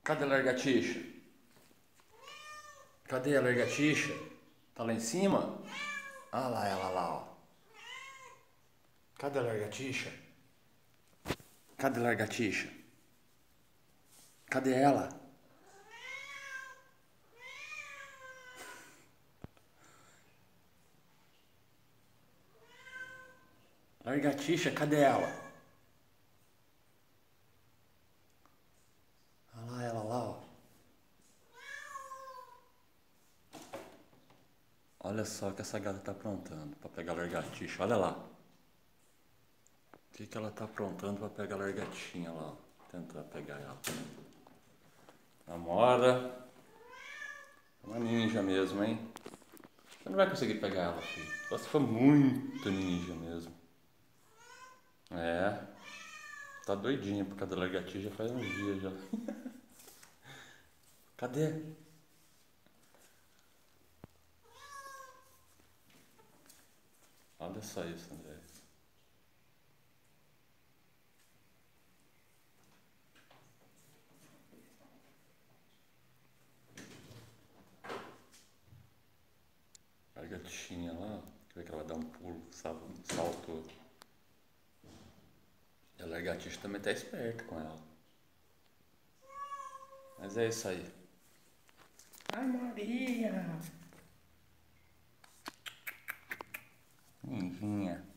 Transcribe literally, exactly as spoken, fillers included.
Cadê a lagartixa? Cadê a lagartixa? Tá lá em cima? Ah lá, ela lá, ó. Cadê a lagartixa? Cadê a lagartixa? Cadê ela? Lagartixa, cadê ela? Ah lá, ela lá, ó. Olha só o que essa gata tá aprontando pra pegar a lagartixa. Olha lá. O que, que ela tá aprontando pra pegar a lagartinha lá, ó. Tentar pegar ela. Namora. Uma ninja mesmo, hein? Você não vai conseguir pegar ela, filho. Só se for muito ninja mesmo. É. Tá doidinha por causa da lagartixa faz uns dias já. Cadê? Olha só isso, André. A lagartixinha lá, quer ver que ela vai dar um pulo, salto, um salto. E a lagartixa também tá esperta com ela. Mas é isso aí. Ai, Maria! Ninjinha.